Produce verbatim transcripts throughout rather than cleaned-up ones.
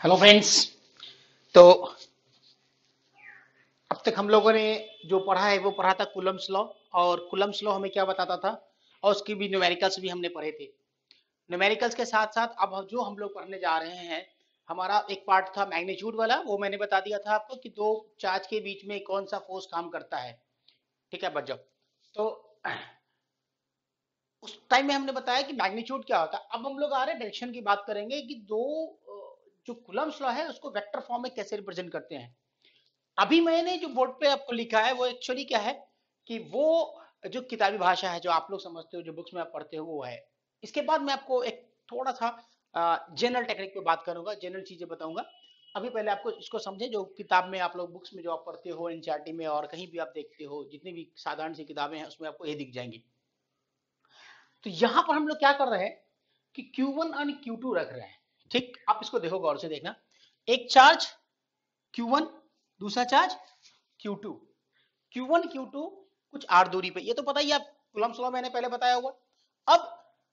Hello friends. तो अब तक हम लोगों ने जो पढ़ा है वो पढ़ा था कूलम्स लॉ। और कूलम्स लॉ हमें क्या बताता था, और उसकी भी न्यूमेरिकल्स भी हमने पढ़े थे। न्यूमेरिकल्स के साथ साथ अब जो हम लोग पढ़ने जा रहे हैं, हमारा एक पार्ट था मैग्नीट्यूड वाला। वो मैंने बता दिया था आपको कि दो चार्ज के बीच में कौन सा फोर्स काम करता है। ठीक है बच्चों। तो उस टाइम में हमने बताया कि मैग्नीट्यूड क्या होता है। अब हम लोग आ रहे हैं डायरेक्शन की बात करेंगे कि दो जो कूलम्स लॉ है उसको वेक्टर फॉर्म में कैसे रिप्रेजेंट करते हैं। अभी मैंने जो बोर्ड पे आपको लिखा है वो एक्चुअली क्या है कि वो जो किताबी भाषा है जो आप लोग समझते हो, जो बुक्स में आप पढ़ते हो वो है। इसके बाद मैं आपको एक थोड़ा सा जनरल टेक्निक पे बात करूंगा, जनरल चीजें बताऊंगा। अभी पहले आपको इसको समझे, जो किताब में आप लोग बुक्स में जो आप पढ़ते हो एनसीईआरटी में और कहीं भी आप देखते हो, जितनी भी साधारण सी किताबें हैं उसमें आपको ये दिख जाएंगी। तो यहां पर हम लोग क्या कर रहे हैं कि क्यू वन और क्यू टू रख रहे हैं। ठीक, आप इसको देखो गौर से देखना। एक चार्ज क्यू वन, दूसरा charge Q two. Q one Q two कुछ आर दूरी पे, ये तो पता ही आप कूलम्स लॉ मैंने पहले बताया होगा। अब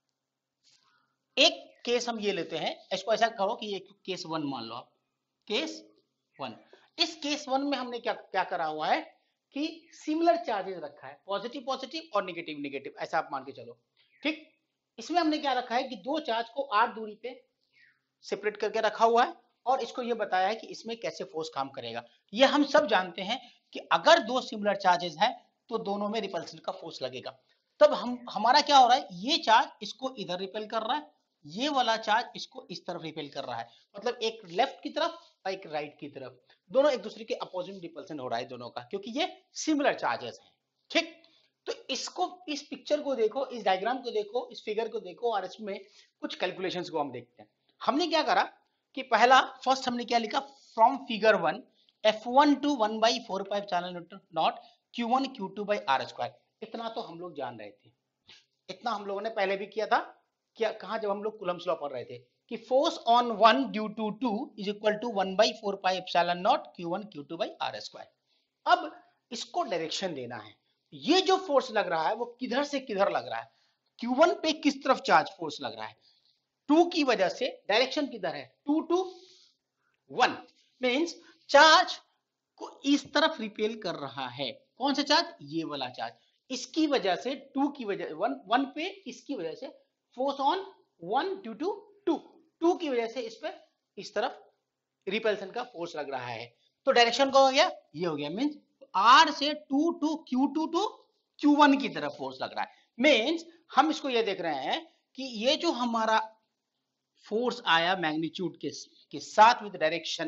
एक केस हम ये लेते हैं, इसको ऐसा कहो कि ये केस वन मान लो आप, केस वन। इस केस वन में हमने क्या क्या करा हुआ है कि सिमिलर चार्जेस रखा है, पॉजिटिव पॉजिटिव और नेगेटिव नेगेटिव, ऐसा आप मान के चलो। ठीक, इसमें हमने क्या रखा है कि दो चार्ज को आर दूरी पे सेपरेट करके रखा हुआ है, और इसको ये बताया है कि इसमें कैसे फोर्स काम करेगा। ये हम सब जानते हैं कि अगर दो सिमिलर चार्जेस हैं तो दोनों में रिपल्सन का फोर्स लगेगा। तब हम हमारा क्या हो रहा है, ये चार्ज इसको इधर रिपेल कर रहा है, ये वाला चार्ज इसको इस तरफ रिपेल कर रहा है। मतलब एक लेफ्ट की तरफ और एक राइट की तरफ, दोनों एक दूसरे के अपोजिट रिपल्सन हो रहा है दोनों का, क्योंकि ये सिमिलर चार्जेस हैं। ठीक, तो इसको, इस पिक्चर को देखो, इस डायग्राम को देखो, इस फिगर को देखो, और इसमें कुछ कैलकुलेशंस को हम देखते हैं। हमने क्या करा कि पहला फर्स्ट हमने क्या लिखा, from figure one F one two one by four five channel naught Q one Q two by R square. इतना तो हम लोग जान रहे थे, इतना हम लोगों ने पहले भी किया था। क्या कहा, जब हम लोग कूलम्स लॉ पढ़ रहे थे कि force on one due to two is equal to one by four pi epsilon naught Q one Q two by R square. अब इसको डायरेक्शन देना है। ये जो फोर्स लग रहा है वो किधर से किधर लग रहा है, क्यू वन पे किस तरफ चार्ज फोर्स लग रहा है, टू की वजह से डायरेक्शन किधर है, two to one, means charge को इस तरफ रिपेल कर रहा है। कौन सा चार्ज, ये वाला चार्ज। इसकी वजह से टू की वजह वन वन पे, इसकी वजह से force on one due to two, two की वजह से इस पे इस तरफ रिपल्सन का फोर्स लग रहा है। तो डायरेक्शन का हो गया, ये हो गया, मीन्स आर से two to Q two to Q one की तरफ फोर्स लग रहा है। मीन्स हम इसको ये देख रहे हैं कि ये जो हमारा फोर्स आया मैग्नीट्यूड के, के साथ विद डायरेक्शन,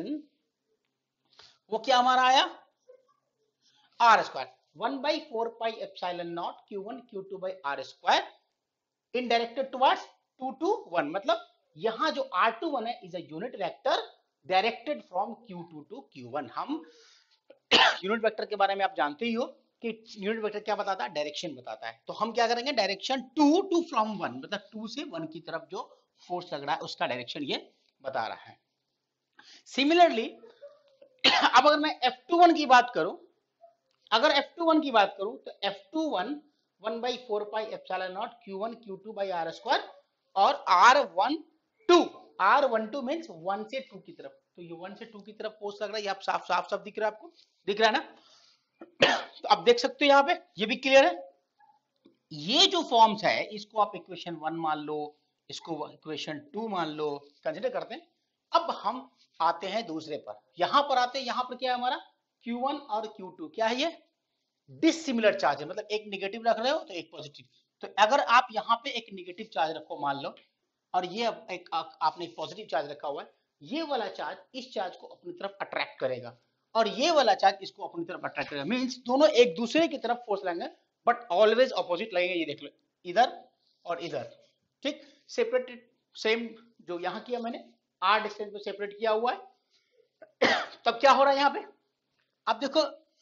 वो क्या हमारा आया, R square, one by four pi epsilon naught Q one Q two by R square in directed towards two to one. मतलब यहां जो आर टू वन है is a unit vector directed from Q two to Q one. हम unit vector के बारे में आप जानते ही हो कि यूनिट वेक्टर क्या बताता है, डायरेक्शन बताता है। तो हम क्या करेंगे, direction to two from one, मतलब टू से वन की तरफ जो फोर्स लग रहा है उसका डायरेक्शन ये बता रहा है। सिमिलरली अब अगर मैं एफ टू वन की बात करूं, अगर एफ टू वन की बात करूं तो F two one one by four pi epsilon naught Q one Q two by R square, और R one two, R one two means one से टू की तरफ। तो ये वन से टू की तरफ फोर्स लग रहा है, ये आप साफ साफ सब दिख रहा है, आपको दिख रहा है ना। तो आप देख सकते हो यहाँ पे, ये भी क्लियर है। ये जो फॉर्म्स है इसको आप इक्वेशन वन मान लो, इसको इक्वेशन टू मान लो, कंसिडर करते हैं। अब हम आते हैं दूसरे पर, यहां पर आते हैं। यहां पर क्या है हमारा, क्यू वन और क्यू टू क्या है, ये डिसिमिलर चार्ज है। मतलब एक नेगेटिव रख रहे हो तो एक पॉजिटिव। तो अगर आप यहाँ पे एक नेगेटिव चार्ज रखो मान लो, और ये एक आपने एक पॉजिटिव चार्ज रखा हुआ है, ये वाला चार्ज इस चार्ज को अपनी तरफ अट्रैक्ट करेगा, और ये वाला चार्ज इसको अपनी तरफ अट्रैक्ट करेगा। मींस दोनों एक दूसरे की तरफ फोर्स लगेंगे, बट ऑलवेज ऑपोजिट लगेंगे। ये देख लो, इधर और इधर। ठीक, सेपरेटेड, सेम जो यहाँ किया मैंने, आर डिस्टेंस में सेपरेट किया हुआ है। तब क्या हो रहा है यहाँ पे, आप देखो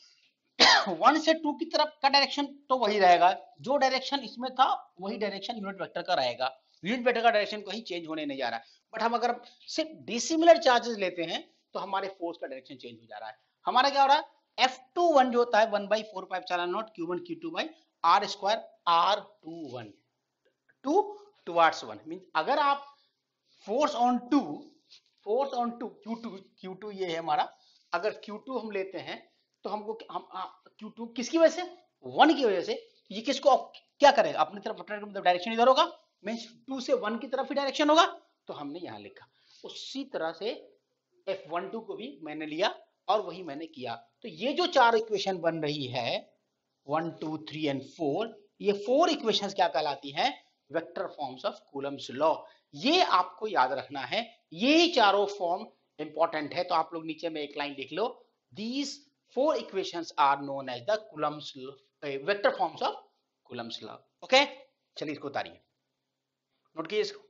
वन से टू की तरफ का डायरेक्शन तो वही रहेगा, जो डायरेक्शन इसमें था वही डायरेक्शन यूनिट वेक्टर का रहेगा। यूनिट वेक्टर का डायरेक्शन कहीं चेंज होने नहीं जा रहा है। बट हम अगर सिर्फ डिसिमिलर चार्जेस लेते हैं तो हमारे फोर्स का डायरेक्शन चेंज हो जा रहा है। हमारा क्या हो रहा है, एफ टू वन जो होता है one by four pi epsilon naught Q one Q two by R square, R two one, two towards one. Means अगर आप force on two force on two Q two, Q two ये है हमारा। अगर Q to हम लेते हैं तो हमको हम क्यू टू किसकी वजह से, वन की वजह से, ये किसको क्या करेगा, अपनी तरफ अट्रैक्ट, मतलब डायरेक्शन इधर होगा, मींस टू से वन की तरफ ही डायरेक्शन होगा, तो हमने यहां लिखा। उसी तरह से एफ वन टू को भी मैंने लिया और वही मैंने किया। तो ये जो चार इक्वेशन बन रही है one two three and four, ये फोर इक्वेशंस क्या कहलाती हैं, vector forms of Coulomb's law. ये आपको याद रखना है, ये चारों फॉर्म इंपॉर्टेंट है। तो आप लोग नीचे में एक लाइन लिख लो, these four equations are known as the Coulomb's vector forms of Coulomb's law. Okay, चलिए इसको उतारिए, नोट कीजिए इसको।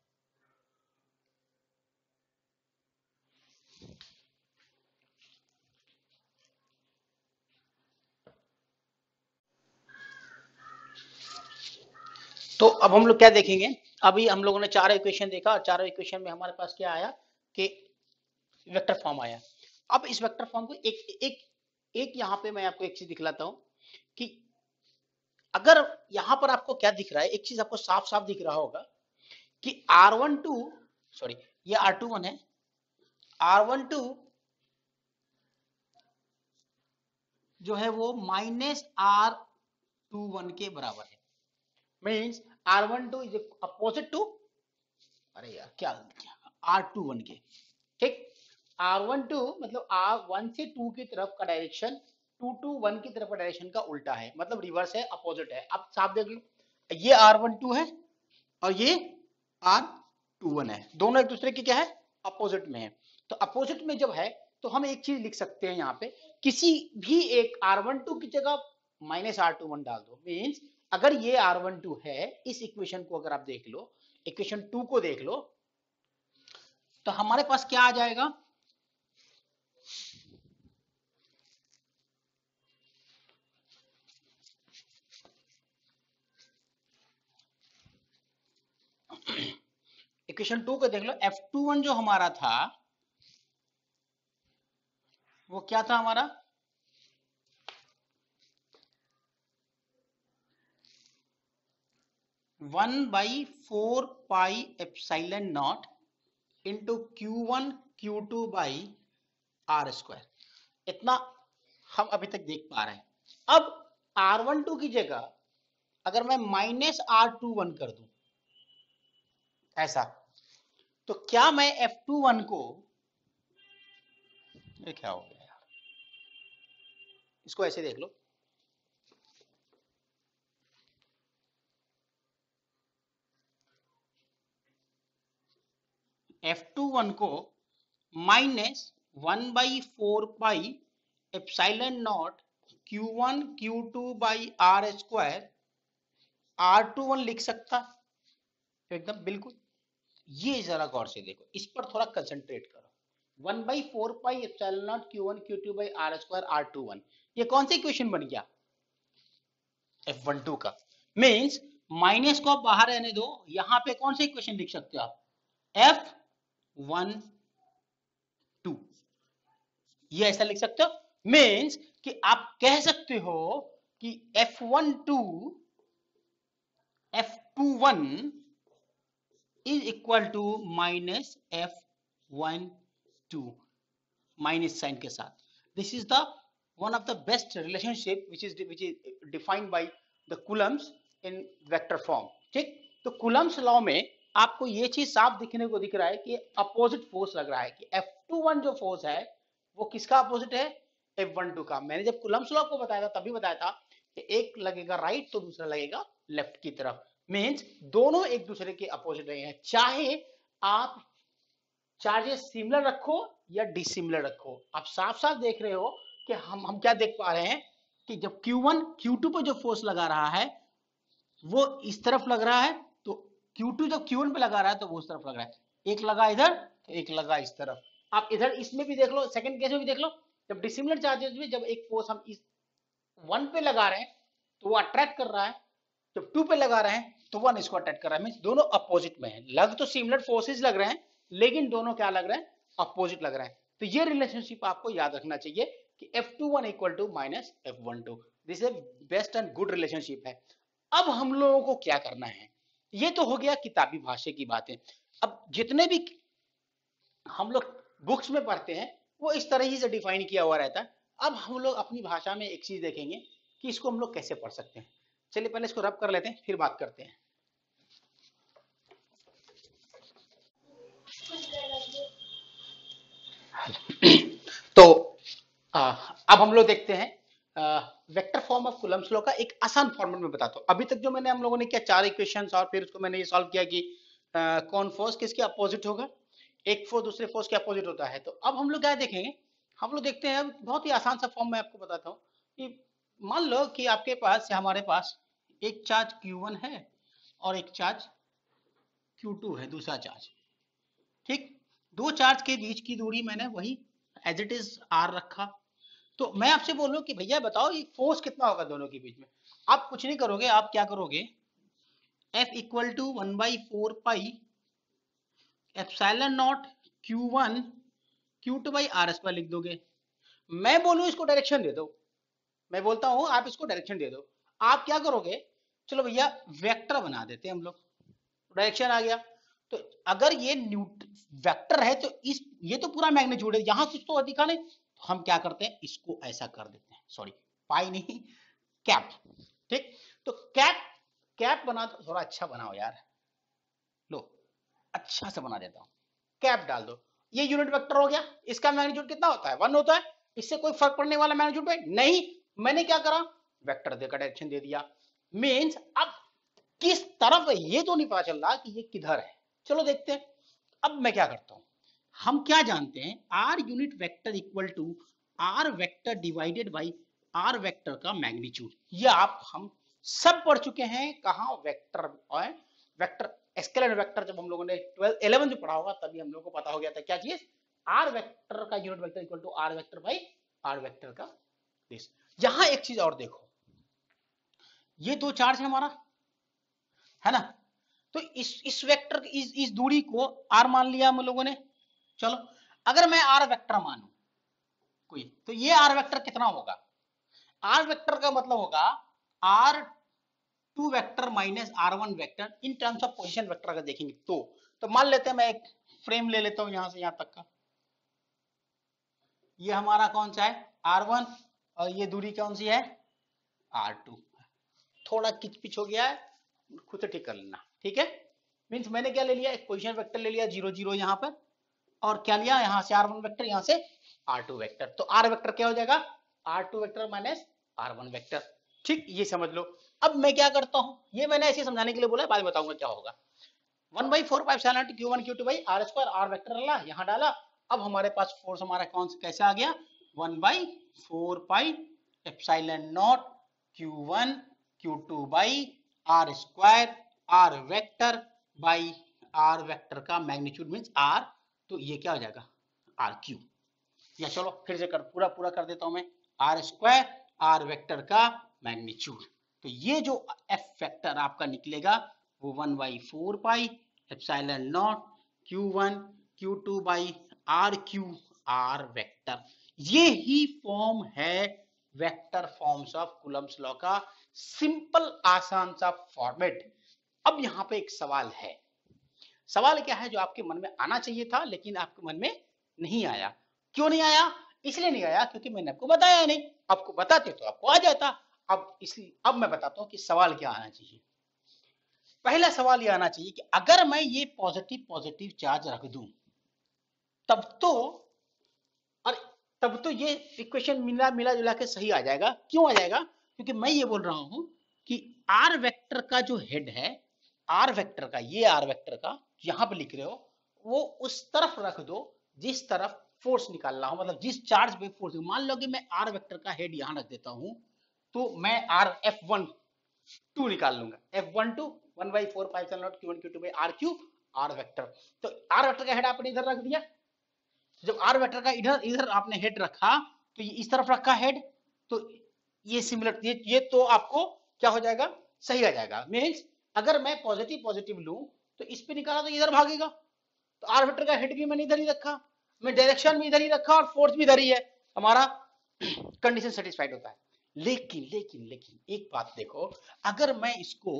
तो अब हम लोग क्या देखेंगे, अभी हम लोगों ने चार इक्वेशन देखा और चारों इक्वेशन में हमारे पास क्या आया कि वेक्टर फॉर्म आया। अब इस वेक्टर फॉर्म को एक एक एक यहां पे मैं आपको एक चीज दिखलाता हूं कि अगर यहां पर आपको क्या दिख रहा है, एक चीज आपको साफ साफ दिख रहा होगा कि आर वन टू, सॉरी ये आर टू वन है, आर वन टू जो है वो माइनस आर टू वन के बराबर है। Means R one two is opposite to, अरे यार क्या आर टू वन के, ठीक। आर वन टू मतलब आर वन से टू की तरफ का डायरेक्शन टू टू वन की तरफ का डायरेक्शन का उल्टा है, मतलब रिवर्स है, अपोजिट है। अब साफ देख लो, ये आर वन टू है और ये आर टू वन है, दोनों एक दूसरे की क्या है, अपोजिट में है। तो अपोजिट में जब है तो हम एक चीज लिख सकते हैं यहाँ पे, किसी भी एक आर वन टू की जगह माइनस आर टू वन डाल दो। मीन्स अगर ये आर वन टू है, इस इक्वेशन को अगर आप देख लो, इक्वेशन टू को देख लो, तो हमारे पास क्या आ जाएगा, इक्वेशन टू को देख लो, एफ टू वन जो हमारा था वो क्या था हमारा, one by four pi epsilon naught into Q one Q two by R square. इतना हम अभी तक देख पा रहे हैं। अब आर वन टू की जगह अगर मैं माइनस आर टू वन कर दूं ऐसा, तो क्या मैं एफ टू वन को, ये क्या हो गया यार, इसको ऐसे देख लो, एफ टू वन को minus one by four pi epsilon naught Q one Q two by R square R two one लिख सकता एकदम बिल्कुल। ये जरा गौर से देखो, इस पर थोड़ा कंसंट्रेट करो, one by four pi epsilon naught Q one Q two by R square R two one, ये कौन सा इक्वेशन बन गया, एफ वन टू का। मीन्स माइनस को आप बाहर रहने दो, यहां पे कौन सा इक्वेशन लिख सकते हो आप, एफ वन टू, ये ऐसा लिख सकते हो। मीन्स कि आप कह सकते हो कि F one two F two one is equal to minus F one two, minus sign के साथ। This is the one of the best relationship which is which is defined by the Coulomb's in vector form, ठीक। तो Coulomb's law में आपको ये चीज साफ दिखने को दिख रहा है कि अपोजिट फोर्स लग रहा है कि एफ टू वन जो फोर्स है वो किसका अपोजिट है, एफ वन टू का। मैंने जब कूलम्स लॉ को बताया था तभी बताया था कि एक लगेगा राइट तो दूसरा लगेगा लेफ्ट की तरफ। मींस दोनों एक दूसरे के अपोजिट रहे हैं, चाहे आप चार्जेस सिमिलर रखो या डिसिमिलर रखो। आप साफ साफ देख रहे हो कि हम हम क्या देख पा रहे हैं कि जब क्यू वन क्यू टू पर जो फोर्स लगा रहा है वो इस तरफ लग रहा है, तो क्यू टू जब क्यू वन पे लगा रहा है तो वो उस तरफ लग रहा है, एक लगा इधर तो एक लगा इस तरफ। आप इधर इसमें भी देख लो, सेकंड केस में भी देख लो, जब डिसिमिलर चार्जेस में जब एक फोर्स हम इस वन पे लगा रहे हैं तो वो अट्रैक्ट कर रहा है, जब टू पे लगा रहे हैं तो वन इसको अट्रैक्ट कर रहा है। मींस दोनों अपोजिट में है, लग तो सिमिलर फोर्सेस लग रहे हैं लेकिन दोनों क्या लग रहे हैं, अपोजिट लग रहे हैं। तो ये रिलेशनशिप आपको याद रखना चाहिए कि F two one equal to minus F one two, this is best and good relationship है। अब हम लोगों को क्या करना है, ये तो हो गया किताबी भाषा की बातें। अब जितने भी हम लोग बुक्स में पढ़ते हैं वो इस तरह ही से डिफाइन किया हुआ रहता है। अब हम लोग अपनी भाषा में एक चीज देखेंगे कि इसको हम लोग कैसे पढ़ सकते हैं। चलिए पहले इसको रब कर लेते हैं फिर बात करते हैं। तो आ, अब हम लोग देखते हैं vector form of Coulomb's law का एक आसान फॉर्मेट में बताता हूँ। अभी तक जो मैंने हम लोगों ने किया चार इक्वेशंस और फिर उसको मैंने ये सॉल्व किया कि आ, कौन फोर्स किसके अपोजिट होगा, एक फोर्स दूसरे फोर्स के अपोजिट होता है। तो अब हम लोग क्या देखेंगे, हम लोग देखते हैं बहुत ही आसान सा फॉर्म मैं आपको बताता हूँ कि मान लो कि आपके पास या हमारे पास एक चार्ज क्यू वन है और एक चार्ज क्यू टू है, दूसरा चार्ज। ठीक, दो चार्ज के बीच की दूरी मैंने वही एज इट इज आर रखा। तो मैं आपसे बोल रहा हूँ कि भैया बताओ ये फोर्स कितना होगा दोनों के बीच में। आप कुछ नहीं करोगे, आप क्या करोगे, F equal to one by four pi epsilon naught Q one Q two by R square लिख दोगे। मैं बोलूँ इसको डायरेक्शन दे दो, मैं बोलता हूँ आप इसको डायरेक्शन दे दो। आप क्या करोगे, चलो भैया वेक्टर बना देते हैं हम लोग, डायरेक्शन आ गया। तो अगर ये न्यूट वेक्टर है तो इस ये तो पूरा मैग्नीट्यूड है, यहां से तो दिखा नहीं, तो हम क्या करते हैं इसको ऐसा कर देते हैं, सॉरी पाई नहीं कैप। ठीक, तो कैप कैप बना दो, थोड़ा अच्छा बनाओ यार, लो अच्छा से बना देता हूं, कैप डाल दो। ये यूनिट वेक्टर हो गया, इसका मैग्नीट्यूड कितना होता है, वन होता है। इससे कोई फर्क पड़ने वाला मैग्नीट्यूड है नहीं। मैंने क्या करा, वेक्टर देकर डायरेक्शन दे दिया। मींस अब किस तरफ है ये तो नहीं पता चल रहा कि ये किधर है। चलो देखते हैं। अब मैं क्या करता हूं, हम क्या जानते हैं, R unit vector equal to R vector divided by R vector का मैग्नीट्यूड। ये आप हम सब पढ़ चुके हैं, कहा वेक्टर और वेक्टर स्केलर वेक्टर जब हम लोगों ने ट्वेल्थ इलेवन जो पढ़ा होगा तभी हम लोगों को पता हो गया था क्या चीज, आर वेक्टर का unit vector equal to R vector by R vector का दिस। यहां एक चीज और देखो, ये दो चार्ज है हमारा, है ना। तो इस इस वेक्टर इस इस दूरी को आर मान लिया हम लोगों ने। चलो अगर मैं आर वेक्टर मानूं कोई, तो ये आर वेक्टर कितना होगा, आर वेक्टर का मतलब होगा R two vector minus R one vector in terms of position vector अगर देखेंगे तो। तो मान लेते हैं मैं एक फ्रेम ले लेता हूं यहां से यहां तक का, ये हमारा कौन सा है आर वन और ये दूरी कौन सी है आर टू। थोड़ा किच पिच हो गया है, खुद से ठीक कर लेना, ठीक है। मीन्स मैंने क्या ले लिया, एक पोजीशन वेक्टर ले लिया जीरो जीरो यहाँ पर, और क्या लिया यहां से आर वन वेक्टर, यहां से आर टू वेक्टर। तो आर वेक्टर क्या हो जाएगा, R two vector minus R one vector. ठीक, ये समझ लो। अब मैं क्या करता हूं, ये मैंने ऐसे समझाने के लिए बोला, बाद में बताऊंगा क्या होगा। One by four five seven Q one Q two by R square R vector डाला यहाँ डाला। अब हमारे पास फोर्स हमारा कौन सा कैसे आ गया, one by four pi epsilon naught Q one Q two by R square R vector by R vector का मैग्नीट्यूड मींस आर। तो ये क्या हो जाएगा आर क्यू, या चलो फिर से कर पूरा पूरा कर देता हूं मैं, आर स्क्वायर आर वेक्टर का मैग्नीट्यूड। तो ये जो एफ वेक्टर आपका निकलेगा वो one by four pi epsilon naught Q one Q two by R Q R vector. ये ही फॉर्म है vector forms of Coulomb's law का, सिंपल आसान सा फॉर्मेट। अब यहां पे एक सवाल है, सवाल क्या है जो आपके मन में आना चाहिए था लेकिन आपके मन में नहीं आया। क्यों नहीं आया, इसलिए नहीं आया क्योंकि मैंने आपको बताया नहीं, आपको बताते तो आपको आ जाता। अब इसलिए अब मैं बताता हूं कि सवाल क्या आना चाहिए। पहला सवाल ये आना चाहिए कि अगर मैं ये पॉजिटिव पॉजिटिव चार्ज रख दूं तब तो, और तब तो ये इक्वेशन मिला मिला जुला के सही आ जाएगा। क्यों आ जाएगा, क्योंकि मैं ये बोल रहा हूं कि आर वेक्टर का जो हेड है, आर वेक्टर का, ये आर वेक्टर का यहां पे लिख रहे हो, वो उस तरफ रख दो जिस तरफ फोर्स निकाल रहा हूं, मतलब जिस चार्ज पे फोर्स। मान लो कि मैं आर वेक्टर का हेड यहां रख देता हूं, तो मैं आर एफ वन टू निकाल लूंगा, F one two one by four pi naught Q one Q two by R Q R vector. तो आर वेक्टर का हेड आपने इधर रख दिया, जब आर वेक्टर का इधर इधर आपने हेड रखा तो ये इस तरफ रखा हेड, तो ये सिमिलर ये, ये तो आपको क्या हो जाएगा सही आ जाएगा। मीन्स अगर मैं पॉजिटिव पॉजिटिव लूं तो इस पे निकाला तो इधर भागेगा। तो आर वेक्टर का हेड भी मैंने इधर ही रखा, मैं डायरेक्शन भी इधर ही रखा और फोर्स भी इधर ही है, हमारा कंडीशन सेटिस्फाइड होता है। लेकिन लेकिन लेकिन एक बात देखो, अगर मैं इसको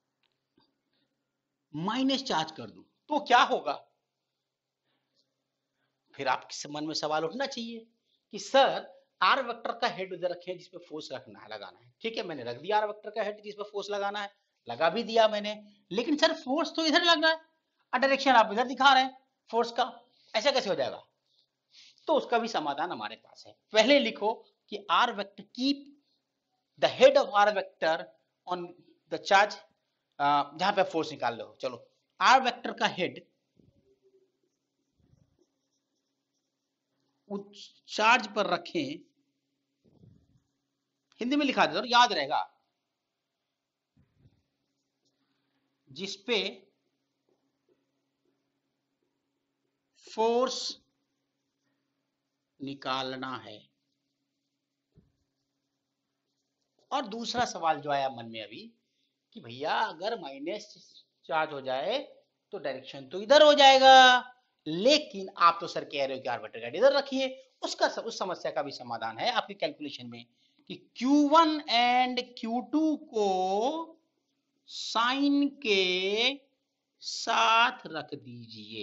माइनस चार्ज कर दूं तो क्या होगा, फिर आपके मन में सवाल उठना चाहिए कि सर आर वेक्टर का हेड उधर रखे जिसपे फोर्स रखना है, लगाना है, ठीक है, मैंने रख दिया आर वेक्टर का हेड जिसपे फोर्स लगाना है, लगा भी दिया मैंने, लेकिन सर फोर्स तो इधर लग रहा है और डायरेक्शन आप इधर दिखा रहे हैं फोर्स का, ऐसा कैसे हो जाएगा? तो उसका भी समाधान हमारे पास है। पहले लिखो कि R vector keep the head of R vector on the charge, जहां पे फोर्स निकाल लो। चलो आर वेक्टर का हेड उस चार्ज पर रखें, हिंदी में लिखा दो याद रहेगा, जिसपे फोर्स निकालना है। और दूसरा सवाल जो आया मन में अभी कि भैया अगर माइनस चार्ज हो जाए तो डायरेक्शन तो इधर हो जाएगा, लेकिन आप तो सर कह रहे हो कि आर वेक्टर का इधर रखिए। उसका उस समस्या का भी समाधान है आपकी कैलकुलेशन में कि Q one and Q two को साइन के साथ रख दीजिए,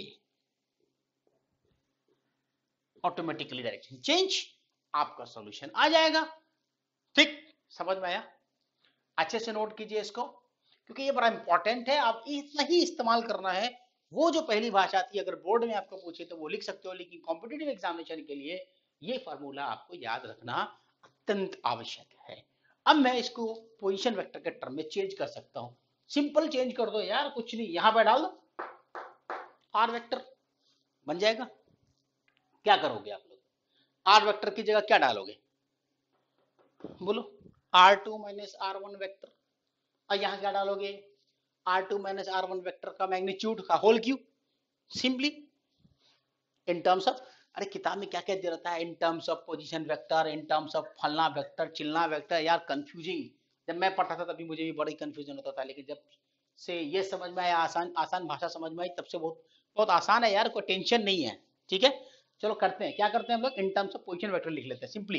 ऑटोमेटिकली डायरेक्शन चेंज, आपका सॉल्यूशन आ जाएगा। ठीक, समझ में आया? अच्छे से नोट कीजिए इसको, क्योंकि ये बड़ा इंपॉर्टेंट है, आप इतना ही इस्तेमाल करना है। वो जो पहली भाषा थी अगर बोर्ड में आपको पूछे तो वो लिख सकते हो, लेकिन कॉम्पिटिटिव एग्जामिनेशन के लिए ये फार्मूला आपको याद रखना अत्यंत आवश्यक है। अब मैं इसको पोजीशन वेक्टर के टर्म में चेंज कर सकता हूं, सिंपल चेंज कर दो यार, कुछ नहीं, यहां पर डाल दो आर वेक्टर बन जाएगा। क्या करोगे आप लोग? आर वेक्टर की जगह क्या डालोगे बोलो? R two minus R one vector, और यहां क्या डालोगे? R two minus R one vector का मैग्नीट्यूड का whole cube, simply in terms of, अरे किताब में क्या क्या दे रहता है, in terms of position vector, in terms of फलना वेक्टर, चिलना वेक्टर, यार कंफ्यूजिंग। जब मैं पढ़ता था तभी मुझे भी बड़ी कंफ्यूजन होता था, लेकिन जब से ये समझ में आया, आसान आसान भाषा समझ में आई, तब से बहुत बहुत आसान है यार, कोई टेंशन नहीं है। ठीक है, चलो करते हैं, क्या करते हैं हम लोग, in terms of position vector लिख लेते हैं सिंपली।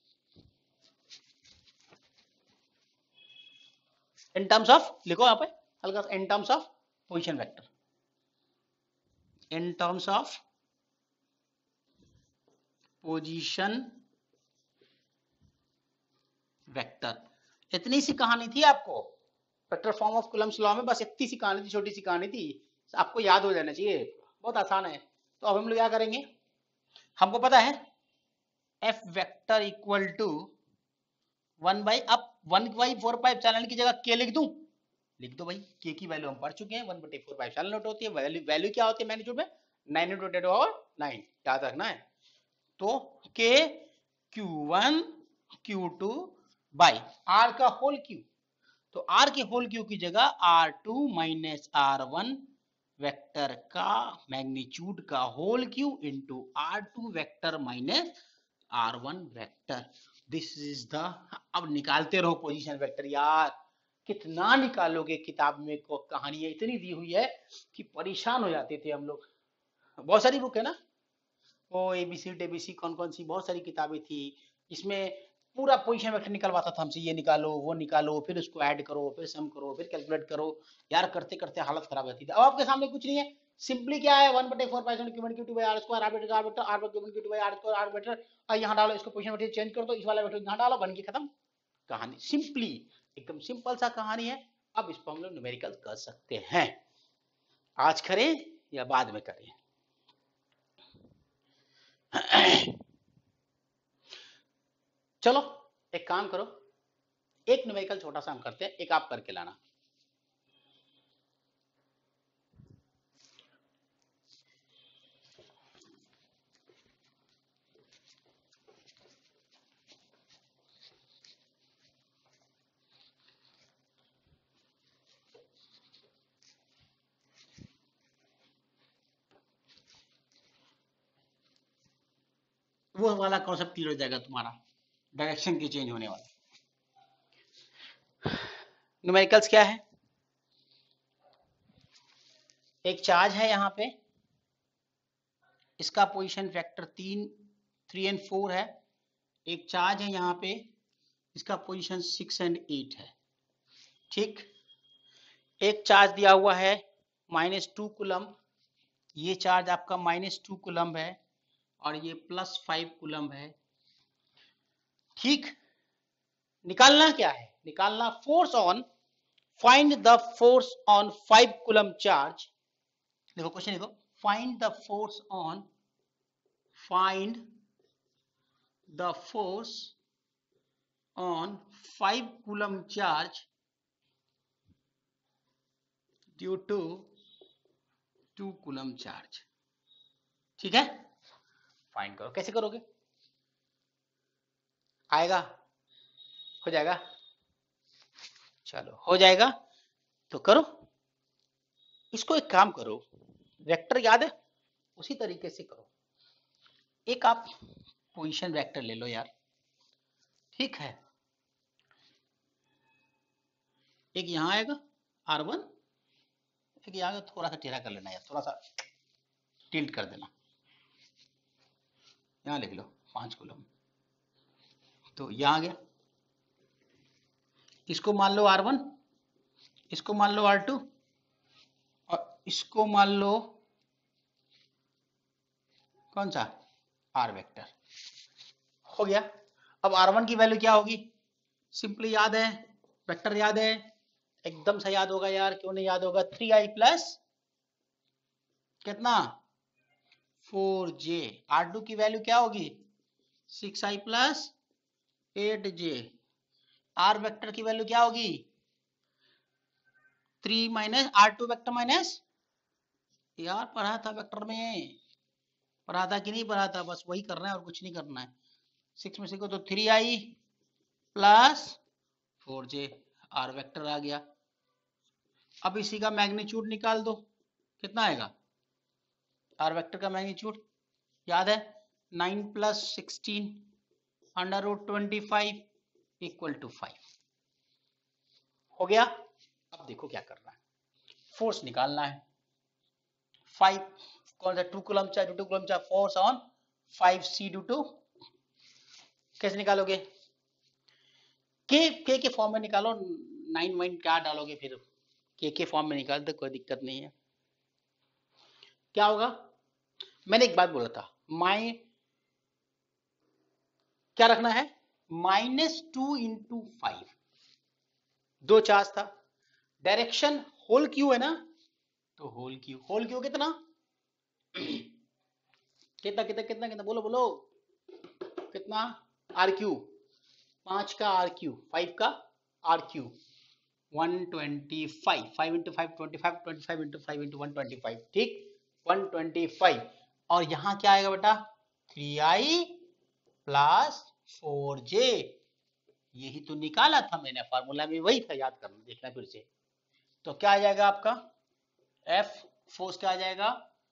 इन टर्म्स ऑफ लिखो यहाँ पे हल्का सा, in terms of position vector, in terms of position vector. इतनी सी कहानी थी आपको vector form of Coulomb's law में, बस इतनी सी कहानी थी, छोटी सी कहानी थी, आपको याद हो जाना चाहिए, बहुत आसान है। तो अब हम लोग क्या करेंगे, हमको पता है F vector equal to one by, अब one by four pipe channel की जगह के लिख दूं, लिख दो भाई, के की वैल्यू हम पढ़ चुके हैं, वन बटे फोर पाइप चैनल नोट होती है, वैल्यू वैल्यू क्या होती है मैग्नीट्यूड में, nine into ten power nine, याद रखना है। तो K Q one Q two by R का होल क्यू, तो आर के होल क्यू की जगह R two minus R one vector का मैग्नीट्यूड का whole cube into R two vector minus R one vector, this is the. अब निकालते रहो पोजीशन वेक्टर, यार कितना निकालोगे, किताब में को कहानी इतनी दी हुई है कि परेशान हो जाते थे हम लोग। बहुत सारी बुक है ना, वो एबीसी टेबीसी कौन कौन सी बहुत सारी किताबें थी, इसमें पूरा पोजीशन वेक्टर निकलवाता था हमसे, ये निकालो वो निकालो, फिर उसको ऐड करो, फिर सम करो, फिर कैलकुलेट करो, यार करते करते हालत खराब रहती थी। अब आपके सामने कुछ नहीं है, सिंपली क्या है, वन बटे four python Q one Q two by R square, R better R better R Q one Q two by R square R better, और यहाँ डालो, इसको पोजीशन वेक्टर चेंज कर दो, इस वाला वेक्टर यहाँ डालो, बन के खत्म कहानी, सिंपली एकदम सिंपल सा कहानी है। अब इसको हम लोग न्यूमेरिकल कर सकते हैं, आज करें या बाद में करें? चलो एक काम करो, एक न्यूमेरिकल छोटा सा हम करते हैं, एक आप करके लाना। वो वाला कॉन्सेप्ट क्लियर हो जाएगा तुम्हारा, डायरेक्शन की चेंज होने वाला। न्यूमेरिकल्स क्या है, एक चार्ज है यहाँ पे, इसका पोजीशन वेक्टर तीन थ्री एंड फोर है, एक चार्ज है यहाँ पे, इसका पोजीशन सिक्स एंड एट है। ठीक, एक चार्ज दिया हुआ है माइनस टू कुलम, ये चार्ज आपका माइनस टू कुलम है, और ये प्लस फाइव कूलम है। ठीक, निकालना क्या है, निकालना force on, find the force on five coulomb charge. देखो क्वेश्चन देखो, find the force on, find the force on five coulomb charge due to two coulomb charge. ठीक है, फाइंड करो। कैसे करोगे, आएगा, हो जाएगा, चलो हो जाएगा तो करो। इसको एक काम करो, वेक्टर याद है, उसी तरीके से करो। एक आप पोजीशन वेक्टर ले लो यार, ठीक है, एक यहां आएगा आर वन, एक यहाँ थोड़ा सा टेढ़ा कर लेना यार, थोड़ा सा टिल्ट कर देना, यहाँ लिख लो पांच कूलम, तो यहाँ आ गया। इसको मान लो आर वन, इसको मान लो आर टू, और इसको मान लो कौन सा, आर वेक्टर। हो गया। अब आर वन की वैल्यू क्या होगी, सिंपली याद है, वेक्टर याद है, एकदम से याद होगा यार, क्यों नहीं याद होगा, थ्री आई प्लस कितना फोर जे। आर टू की वैल्यू क्या होगी, six I plus eight J. R vector की वैल्यू क्या होगी, three minus R two vector minus, यार पढ़ा था वेक्टर में, पढ़ा था कि नहीं पढ़ा था, बस वही करना है और कुछ नहीं करना है। सिक्स में से को तो three I plus four J, R vector आ गया। अब इसी का मैग्नीट्यूड निकाल दो, कितना आएगा, आर वेक्टर का मैग्नीट्यूड याद है, nine plus sixteen under root twenty five equal to five. हो गया। अब देखो क्या करना है, फोर्स निकालना है। फाइव कौन सा, two coulomb charge, two coulomb charge, force on five C due to, कैसे निकालोगे, के के के फॉर्म में निकालो, नाइन वाइन क्या डालोगे फिर, के के फॉर्म में निकाल दो, कोई दिक्कत नहीं है। क्या होगा, मैंने एक बात बोला था, माइ क्या रखना है, माइनस टू इंटू फाइव, दो चार्ज था, डायरेक्शन होल क्यू है ना, तो होल क्यू, होल क्यू कितना कितना कितना कितना कितना बोलो बोलो, कितना, आर क्यू, पांच का आर क्यू, फाइव का R Q, one twenty five, five into five twenty five, twenty five into five into one twenty five, ठीक, वन ट्वेंटी फाइव। और यहां क्या आएगा बेटा, three I plus four J, यही तो निकाला था मैंने फार्मूला में, वही था, याद करना, देखना फिर से। तो क्या आ जाएगा आपका, एफ फोर्स क्या आ जाएगा,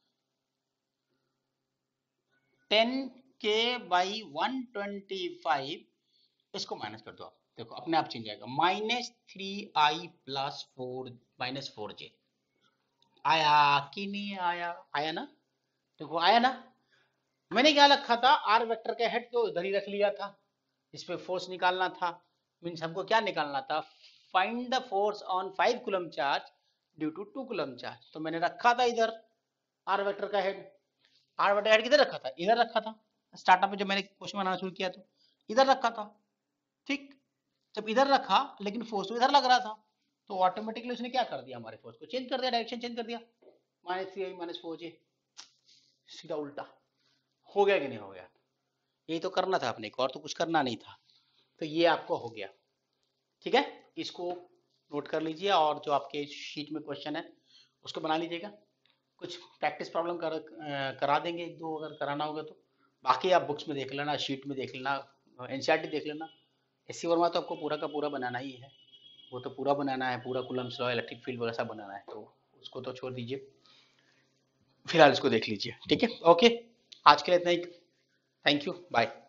ten K by one twenty five, इसको माइनस कर दो आप, देखो अपने आप चेंज आएगा, minus three I plus four minus four J. आया कि नहीं आया, आया ना, देखो आया ना। मैंने क्या रखा था, आर वेक्टर का हेड तो इधर ही रख लिया था, इस पे फोर्स निकालना था, मीन्स हमको क्या निकालना था, find the force on five coulomb charge due to two coulomb charge. तो मैंने रखा था इधर आर वेक्टर का हेड, आर वेक्टर हेड किधर रखा था, इधर रखा था, स्टार्टअप में जब मैंने क्वेश्चन बनाना शुरू किया तो इधर रखा था, ठीक। जब इधर रखा लेकिन फोर्स तो इधर लग रहा था, तो ऑटोमेटिकली उसने क्या कर दिया, हमारे फोर्स को चेंज कर दिया, डायरेक्शन चेंज कर दिया, minus three I minus four J, सीधा उल्टा। हो गया कि नहीं हो गया, यही तो करना था अपने को, और तो कुछ करना नहीं था। तो ये आपको हो गया, ठीक है, इसको नोट कर लीजिए, और जो आपके शीट में क्वेश्चन है उसको बना लीजिएगा, कुछ प्रैक्टिस प्रॉब्लम कर, करा देंगे एक दो अगर कराना होगा तो, बाकी आप बुक्स में देख लेना, शीट में देख लेना, एनसीईआरटी देख लेना। एससी वर्मा तो आपको पूरा का पूरा बनाना ही है, वो तो पूरा बनाना है, पूरा कूलम्स लॉ, इलेक्ट्रिक फील्ड वगैरह सब बनाना है, तो उसको तो छोड़ दीजिए, फिलहाल इसको देख लीजिए, ठीक है, ओके, आज के लिए इतना ही, थैंक यू, बाय।